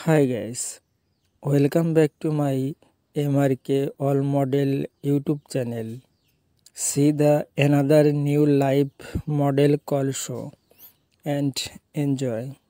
Hi guys, welcome back to my MRK All Model YouTube channel. See the another new live model call show and enjoy.